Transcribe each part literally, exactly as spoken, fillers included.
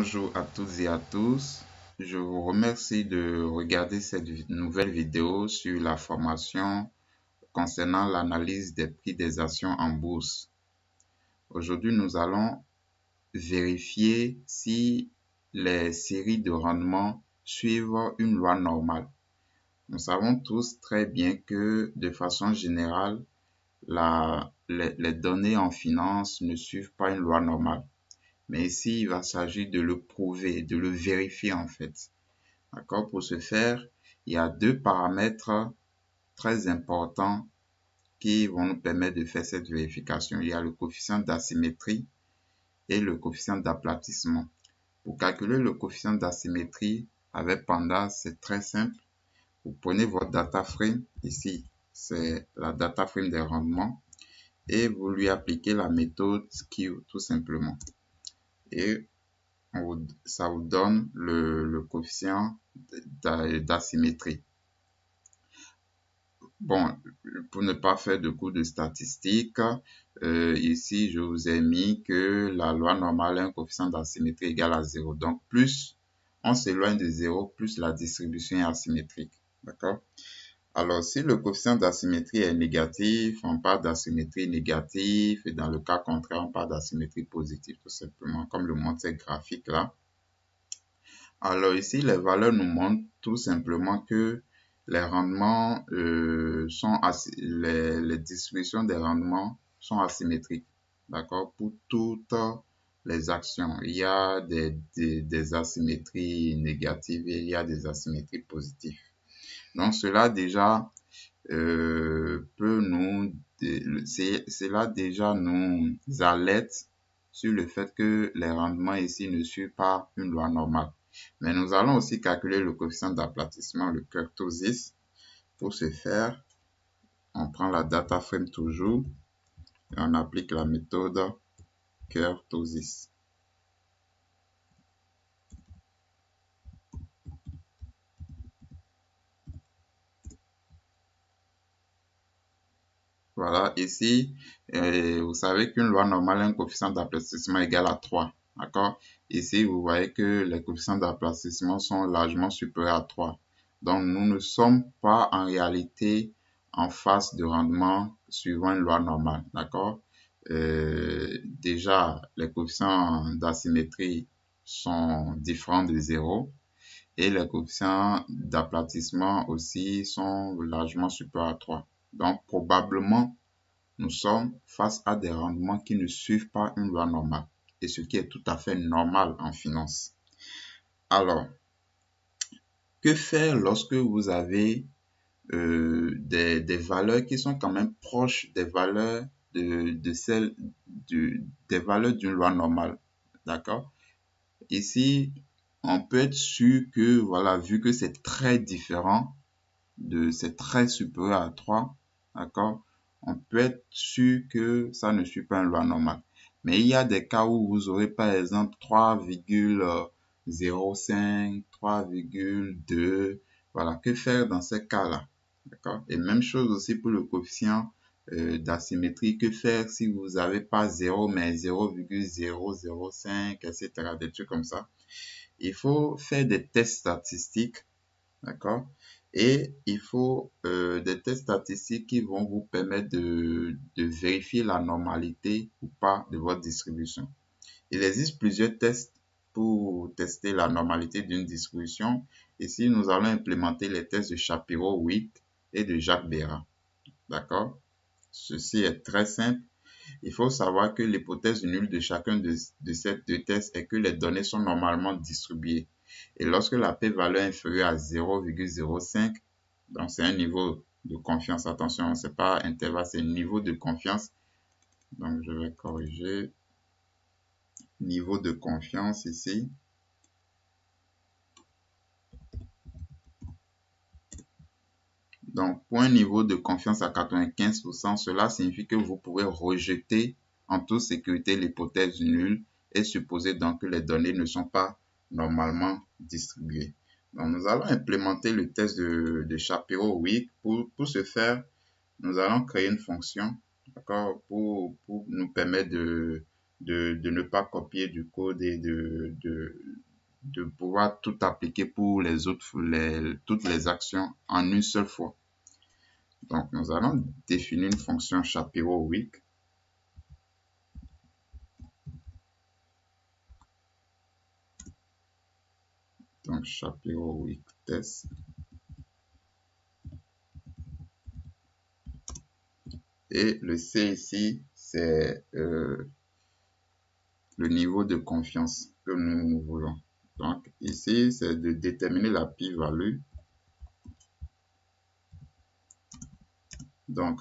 Bonjour à toutes et à tous. Je vous remercie de regarder cette nouvelle vidéo sur la formation concernant l'analyse des prix des actions en bourse. Aujourd'hui, nous allons vérifier si les séries de rendement suivent une loi normale. Nous savons tous très bien que de façon générale, la, les, les données en finance ne suivent pas une loi normale. Mais ici, il va s'agir de le prouver, de le vérifier en fait. D'accord? Pour ce faire, il y a deux paramètres très importants qui vont nous permettre de faire cette vérification. Il y a le coefficient d'asymétrie et le coefficient d'aplatissement. Pour calculer le coefficient d'asymétrie avec Pandas, c'est très simple. Vous prenez votre data frame, ici, c'est la data frame des rendements, et vous lui appliquez la méthode Skew tout simplement. Et ça vous donne le, le coefficient d'asymétrie. Bon, pour ne pas faire de cours de statistiques, euh, ici je vous ai mis que la loi normale a un coefficient d'asymétrie égal à zéro. Donc plus on s'éloigne de zéro, plus la distribution est asymétrique. D'accord? Alors, si le coefficient d'asymétrie est négatif, on parle d'asymétrie négative, et dans le cas contraire, on parle d'asymétrie positive, tout simplement, comme le montre cette graphique là. Alors ici, les valeurs nous montrent tout simplement que les rendements euh, sont les, les distributions des rendements sont asymétriques, d'accord, pour toutes les actions. Il y a des, des, des asymétries négatives et il y a des asymétries positives. Donc cela déjà euh, peut nous, cela déjà nous alerte sur le fait que les rendements ici ne suivent pas une loi normale. Mais nous allons aussi calculer le coefficient d'aplatissement, le kurtosis. Pour ce faire, on prend la data frame toujours et on applique la méthode kurtosis. Voilà, ici, euh, vous savez qu'une loi normale a un coefficient d'aplatissement égal à trois. D'accord? Ici, vous voyez que les coefficients d'aplatissement sont largement supérieurs à trois. Donc, nous ne sommes pas en réalité en phase de rendement suivant une loi normale. D'accord? Euh, déjà, les coefficients d'asymétrie sont différents de zéro et les coefficients d'aplatissement aussi sont largement supérieurs à trois. Donc, probablement, nous sommes face à des rendements qui ne suivent pas une loi normale, et ce qui est tout à fait normal en finance. Alors, que faire lorsque vous avez euh, des, des valeurs qui sont quand même proches des valeurs de, de celles de, des valeurs d'une loi normale? D'accord? Ici, on peut être sûr que, voilà, vu que c'est très différent, de c'est très supérieur à trois, d'accord, on peut être sûr que ça ne suit pas une loi normale. Mais il y a des cas où vous aurez par exemple trois virgule zéro cinq, trois virgule deux, voilà, que faire dans ces cas-là, d'accord? Et même chose aussi pour le coefficient euh, d'asymétrie, que faire si vous n'avez pas zéro mais zéro virgule zéro zéro cinq, et cetera, des trucs comme ça. Il faut faire des tests statistiques, d'accord? Et il faut euh, des tests statistiques qui vont vous permettre de, de vérifier la normalité ou pas de votre distribution. Il existe plusieurs tests pour tester la normalité d'une distribution. Ici, nous allons implémenter les tests de Shapiro-Wilk et de Jacques-Béra. D'accord? Ceci est très simple. Il faut savoir que l'hypothèse nulle de chacun de, de ces deux tests est que les données sont normalement distribuées. Et lorsque la p-valeur est inférieure à zéro virgule zéro cinq, donc c'est un niveau de confiance. Attention, c'est pas intervalle, c'est niveau de confiance. Donc je vais corriger. Niveau de confiance ici. Donc, pour un niveau de confiance à quatre-vingt-quinze pour cent, cela signifie que vous pouvez rejeter en toute sécurité l'hypothèse nulle et supposer donc que les données ne sont pas normalement distribuées. Donc, nous allons implémenter le test de, de Shapiro-Wilk. Pour, pour ce faire, nous allons créer une fonction, d'accord, pour, pour nous permettre de, de, de ne pas copier du code et de, de, de pouvoir tout appliquer pour les autres, les, toutes les actions en une seule fois. Donc, nous allons définir une fonction Shapiro Week. Donc, Shapiro Week test. Et le C ici, c'est euh, le niveau de confiance que nous voulons. Donc, ici, c'est de déterminer la p-value. Donc,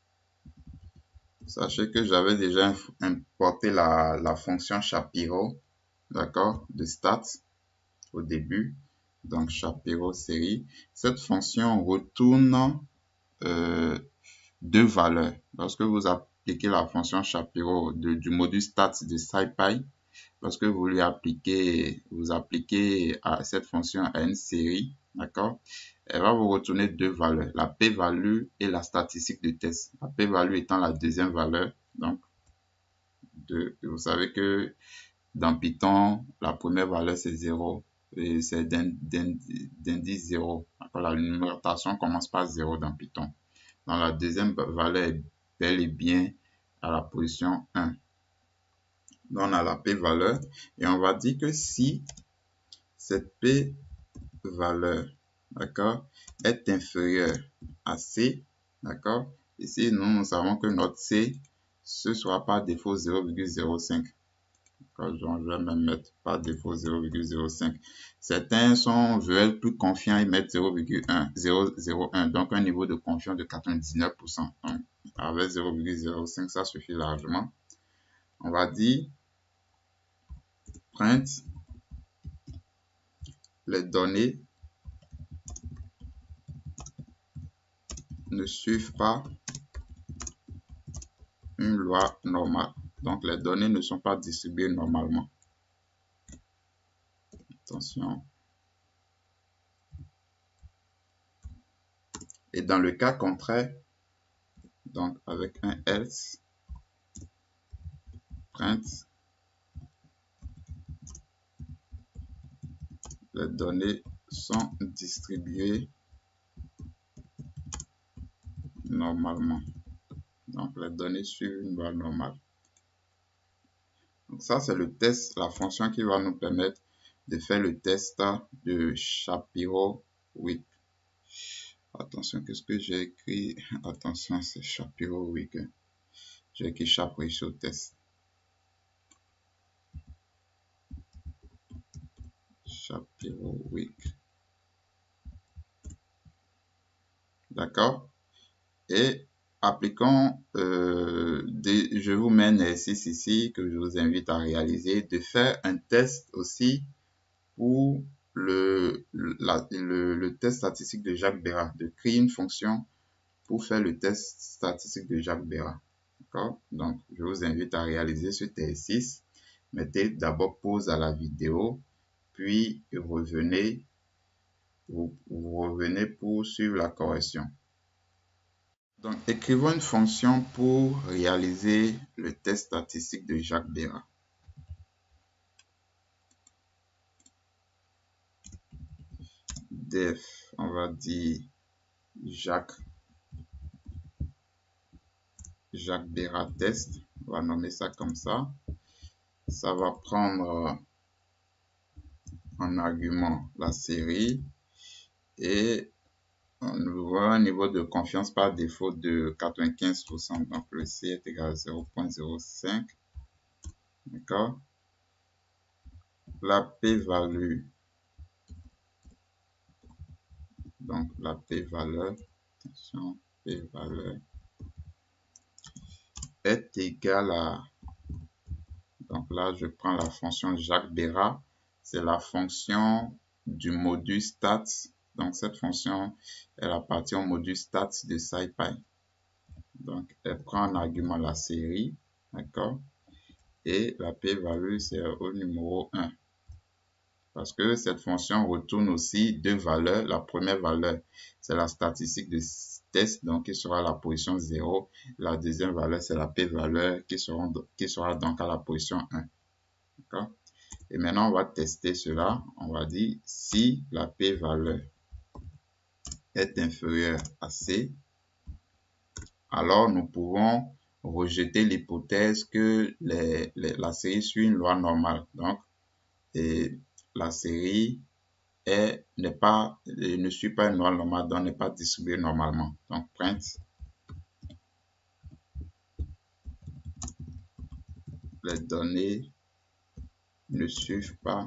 sachez que j'avais déjà importé la, la fonction Shapiro, d'accord, de stats au début. Donc, Shapiro série. Cette fonction retourne euh, deux valeurs. Lorsque vous appliquez la fonction Shapiro de, du module stats de SciPy, lorsque vous lui appliquez, vous appliquez à cette fonction à une série, d'accord, elle va vous retourner deux valeurs, la p-value et la statistique de test. La p-value étant la deuxième valeur, donc, de, vous savez que dans Python, la première valeur c'est zéro, et c'est d'indice zéro. La numérotation commence par zéro dans Python. Dans la deuxième valeur est bel et bien à la position un. Donc, on a la p-valeur et on va dire que si cette p-valeur, d'accord, est inférieure à C, d'accord, ici, nous, nous savons que notre C, ce sera par défaut zéro virgule zéro cinq. Je vais même mettre par défaut zéro virgule zéro cinq. Certains sont veulent plus confiants et mettent zéro virgule zéro zéro un, donc un niveau de confiance de quatre-vingt-dix-neuf pour cent. Donc, avec zéro virgule zéro cinq, ça suffit largement. On va dire print les données ne suivent pas une loi normale. Donc, les données ne sont pas distribuées normalement. Attention. Et dans le cas contraire, donc avec un else, print les données sont distribuées normalement. Donc, les données suivent une loi normale. Donc, ça, c'est le test, la fonction qui va nous permettre de faire le test de Shapiro Week. Attention, qu'est-ce que j'ai écrit? Attention, c'est Shapiro Week. J'ai écrit Shapiro test. Shapiro Week. D'accord? Et appliquons, euh, des, je vous mets un exercice ici que je vous invite à réaliser, de faire un test aussi pour le, la, le, le test statistique de Jacques Béra, de créer une fonction pour faire le test statistique de Jacques Béra. D'accord? Donc, je vous invite à réaliser ce exercice. Mettez d'abord pause à la vidéo, puis revenez, vous, vous revenez pour suivre la correction. Donc, écrivons une fonction pour réaliser le test statistique de Jacques Béra. Def, on va dire Jacques, Jacques Béra test. On va nommer ça comme ça. Ça va prendre en argument la série et on voit un niveau de confiance par défaut de quatre-vingt-quinze pour cent. Donc, le C est égal à zéro virgule zéro cinq. D'accord? La p-value. Donc, la p-valeur. Attention, p-valeur est égale à, donc là je prends la fonction Jacques Béra, c'est la fonction du module stats, donc cette fonction elle appartient au module stats de SciPy, donc elle prend en argument la série, d'accord, et la p-value c'est au numéro un, parce que cette fonction retourne aussi deux valeurs. La première valeur c'est la statistique de test, donc qui sera à la position zéro. La deuxième valeur, c'est la p-valeur qui, qui sera donc à la position un. D'accord? Et maintenant, on va tester cela. On va dire si la p-valeur est inférieure à C, alors nous pouvons rejeter l'hypothèse que les, les, la série suit une loi normale. Donc, et la série est, n'est pas, ne suit pas une loi normale, donc n'est pas distribuée normalement. Donc, print, les données ne suivent pas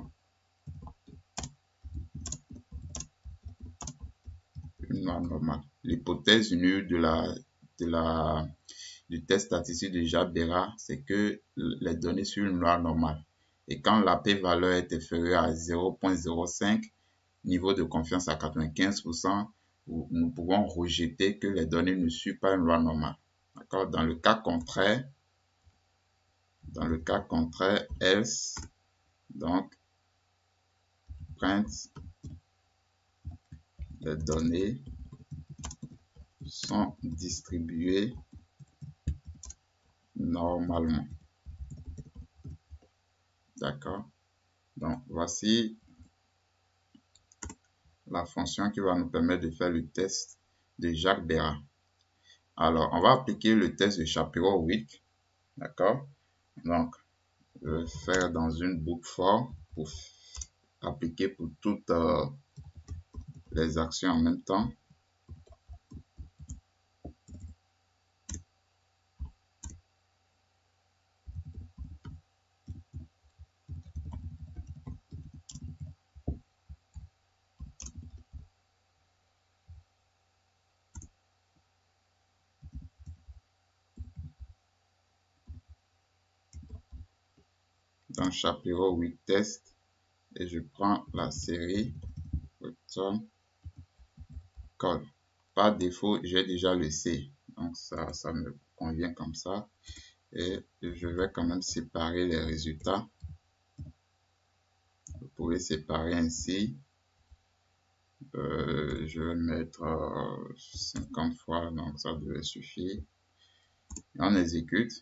une loi normale. L'hypothèse nulle de la, de la, du test statistique de Jacques-Berrat, c'est que les données suivent une loi normale. Et quand la p-valeur est inférieure à zéro virgule zéro cinq, niveau de confiance à quatre-vingt-quinze pour cent, nous pouvons rejeter que les données ne suivent pas une loi normale. D'accord? Dans le cas contraire, dans le cas contraire, else, donc, print, les données sont distribuées normalement. D'accord? Donc, voici la fonction qui va nous permettre de faire le test de Jacques-Berrat. Alors, on va appliquer le test de Shapiro-Wilk. D'accord? Donc, je vais faire dans une boucle for pour appliquer pour toutes euh, les actions en même temps. Dans Shapiro-Wilk test et je prends la série return call. Par défaut, j'ai déjà le C, donc ça, ça me convient comme ça. Et je vais quand même séparer les résultats. Vous pouvez séparer ainsi. Euh, je vais mettre euh, cinquante fois, donc ça devrait suffire. Et on exécute.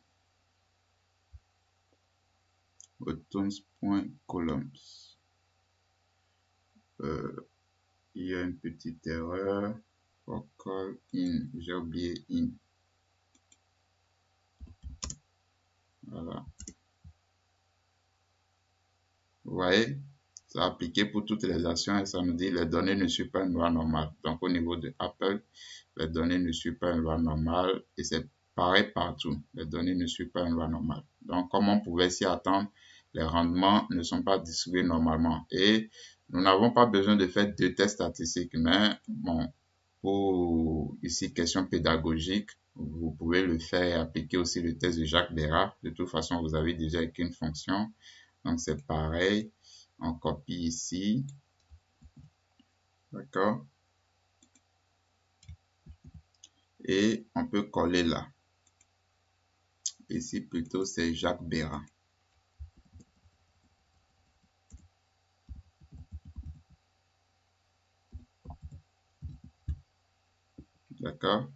Returns.columns. Euh, il y a une petite erreur. For call in, j'ai oublié in. Voilà. Vous voyez, ça a appliqué pour toutes les actions et ça nous dit les données ne suivent pas une loi normale. Donc au niveau de Apple, les données ne suivent pas une loi normale et c'est pareil partout. Les données ne suivent pas une loi normale. Donc comme on pouvait s'y attendre, les rendements ne sont pas distribués normalement. Et nous n'avons pas besoin de faire deux tests statistiques, mais bon, pour ici question pédagogique, vous pouvez le faire et appliquer aussi le test de Jacques-Berrat. De toute façon, vous avez déjà écrit une fonction. Donc c'est pareil, on copie ici, d'accord, et on peut coller là. Ici plutôt c'est Jacques-Berrat. D'accord.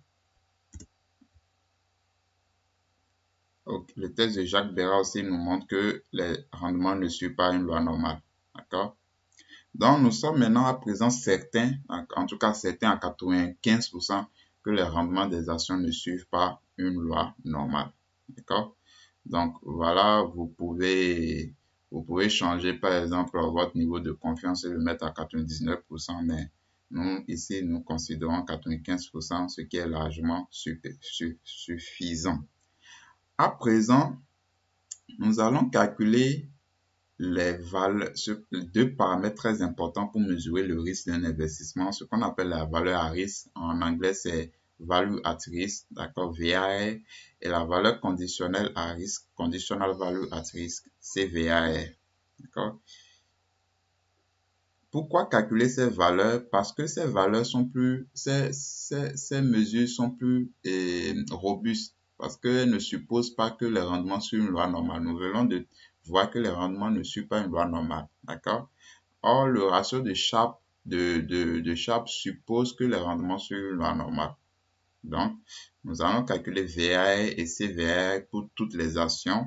Okay. Le test de Jacques-Berrat aussi nous montre que les rendements ne suivent pas une loi normale. D'accord. Donc nous sommes maintenant à présent certains, en tout cas certains à quatre-vingt-quinze pour cent, que les rendements des actions ne suivent pas une loi normale. D'accord. Donc voilà, vous pouvez, vous pouvez changer par exemple votre niveau de confiance et le mettre à quatre-vingt-dix-neuf pour cent, mais nous ici nous considérons quatre-vingt-quinze pour cent, ce qui est largement suffisant. À présent, nous allons calculer les valeurs, deux paramètres très importants pour mesurer le risque d'un investissement, ce qu'on appelle la valeur à risque. En anglais, c'est value at risk, d'accord, V A R, et la valeur conditionnelle à risque, conditional value at risk, C V A R, d'accord. Pourquoi calculer ces valeurs? Parce que ces valeurs sont plus, ces, ces, ces mesures sont plus eh, robustes, parce qu'elles ne supposent pas que les rendements suivent une loi normale. Nous venons de voir que les rendements ne suivent pas une loi normale, d'accord. Or, le ratio de Sharpe, de, de, de Sharpe suppose que les rendements suivent une loi normale. Donc, nous allons calculer V A R et C V A R pour toutes les actions.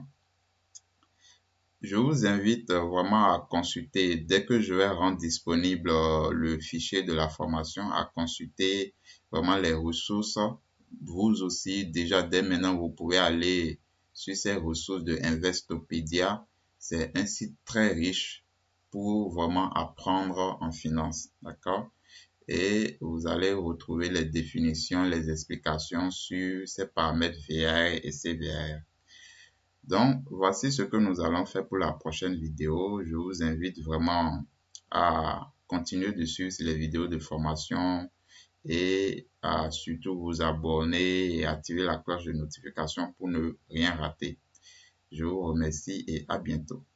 Je vous invite vraiment à consulter, dès que je vais rendre disponible le fichier de la formation, à consulter vraiment les ressources. Vous aussi, déjà dès maintenant, vous pouvez aller sur ces ressources de Investopedia. C'est un site très riche pour vraiment apprendre en finance, d'accord? Et vous allez retrouver les définitions, les explications sur ces paramètres V A R et C V A R. Donc, voici ce que nous allons faire pour la prochaine vidéo. Je vous invite vraiment à continuer de suivre les vidéos de formation et à surtout vous abonner et activer la cloche de notification pour ne rien rater. Je vous remercie et à bientôt.